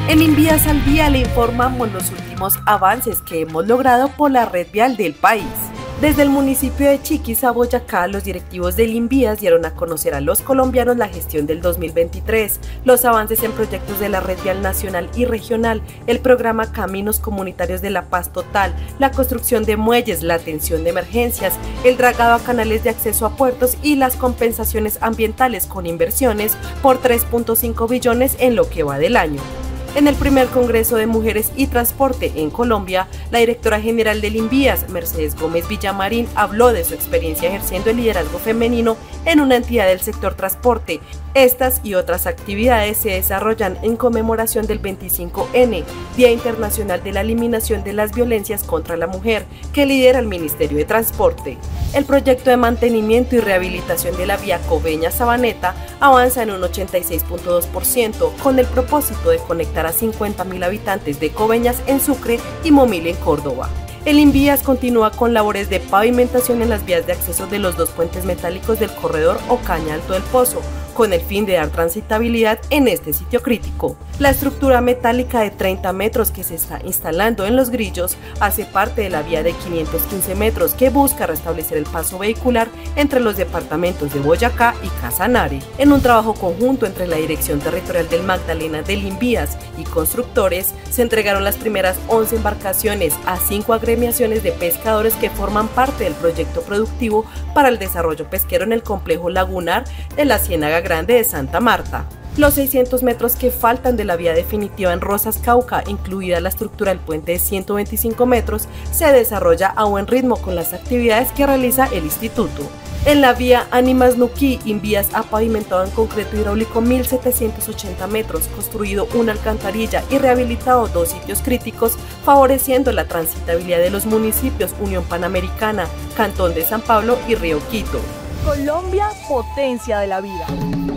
En Invías al Día le informamos los últimos avances que hemos logrado por la red vial del país. Desde el municipio de Chiquis a Boyacá, los directivos del Invías dieron a conocer a los colombianos la gestión del 2023, los avances en proyectos de la red vial nacional y regional, el programa Caminos Comunitarios de la Paz Total, la construcción de muelles, la atención de emergencias, el dragado a canales de acceso a puertos y las compensaciones ambientales con inversiones por 3.5 billones en lo que va del año. En el primer Congreso de Mujeres y Transporte en Colombia, la directora general del Invías, Mercedes Gómez Villamarín, habló de su experiencia ejerciendo el liderazgo femenino en una entidad del sector transporte. Estas y otras actividades se desarrollan en conmemoración del 25N, Día Internacional de la Eliminación de las Violencias contra la Mujer, que lidera el Ministerio de Transporte. El proyecto de mantenimiento y rehabilitación de la vía Coveñas-Sabaneta avanza en un 86.2%, con el propósito de conectar a 50.000 habitantes de Coveñas en Sucre y Momil en Córdoba. El Invías continúa con labores de pavimentación en las vías de acceso de los dos puentes metálicos del corredor Ocaña Alto del Pozo, con el fin de dar transitabilidad en este sitio crítico. La estructura metálica de 30 metros que se está instalando en Los Grillos hace parte de la vía de 515 metros que busca restablecer el paso vehicular entre los departamentos de Boyacá y Casanare. En un trabajo conjunto entre la Dirección Territorial del Magdalena del Invías y constructores, se entregaron las primeras 11 embarcaciones a 5 agremiaciones de pescadores que forman parte del proyecto productivo para el desarrollo pesquero en el complejo lagunar de la Ciénaga Grande de Santa Marta. Los 600 metros que faltan de la vía definitiva en Rosas Cauca, incluida la estructura del puente de 125 metros, se desarrolla a buen ritmo con las actividades que realiza el instituto. En la vía Ánimas-Nuquí, Invías ha pavimentado en concreto hidráulico 1.780 metros, construido una alcantarilla y rehabilitado 2 sitios críticos, favoreciendo la transitabilidad de los municipios Unión Panamericana, Cantón de San Pablo y Río Quito. Colombia, potencia de la vida.